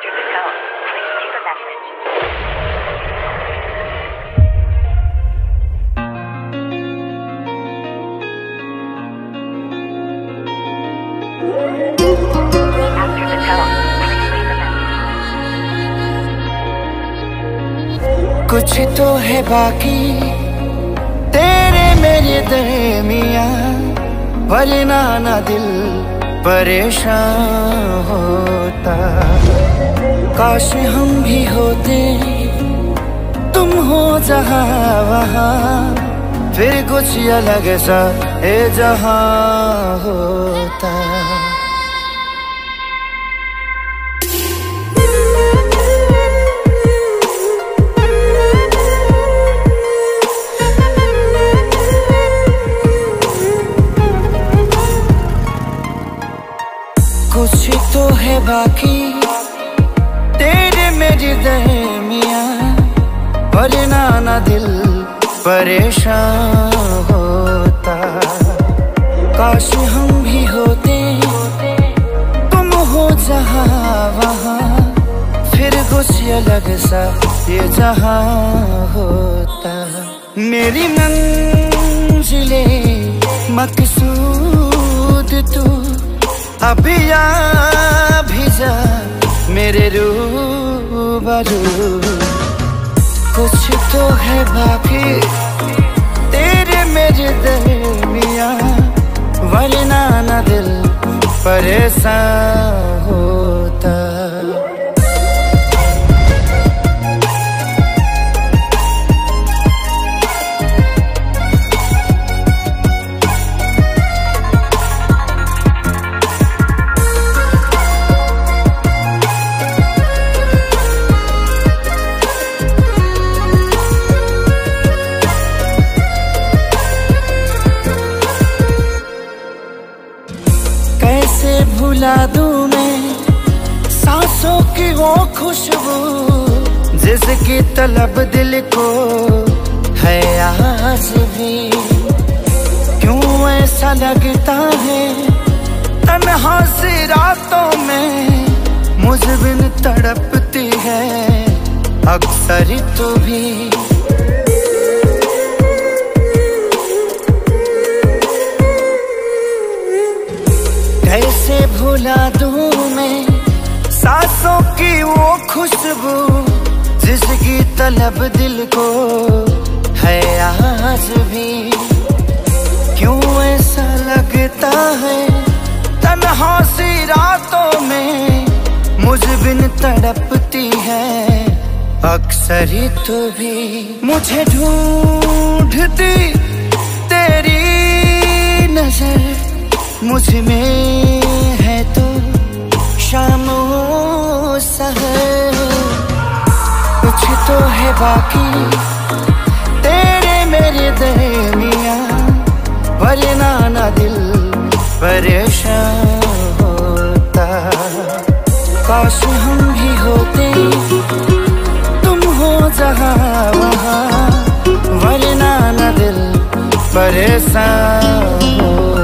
After the tone, please leave a message. After the tone, please leave a message. कुछ तो है बाकी तेरे मेरे दरमियाँ, वरना ना दिल परेशान होता। काश हम भी होते, तुम हो जहाँ वहाँ, फिर कुछ अलग सा ये जहाँ होता। कुछ तो है बाकी तेरे मेरे दरमियाँ, वरना ना दिल परेशान होता। काश हम भी होते, तुम हो जहाँ वहाँ, फिर कुछ अलग सा ये जहाँ होता। मेरी मंजिले मकसूद तू, अभी आ भी जा मेरे रूबरू। कुछ तो है बाकी तेरे मेरे दरमियाँ, वरना ना दिल परेशान होता। भुला दूं मैं सांसों की वो खुशबू, जिसकी तलब दिल को है आज भी। क्यों ऐसा लगता है तन्हा सी रातों में, मुझ बिन तड़पती है अक्सर तू भी। कैसे भुला दूं मैं सांसों की वो खुशबू, जिसकी तलब दिल को है आज भी। क्यों ऐसा लगता है तन्हा सी रातों में, मुझ बिन तड़पती है अक्सर तू भी। मुझे ढूंढती तेरी नजर, मुझ में है तो शामो सहर। कुछ तो है बाकी तेरे मेरे दरमियाँ, वरना ना दिल परेशान होता। काश हम भी होते, तुम हो जहाँ वहाँ, वरना ना दिल परेशान होता।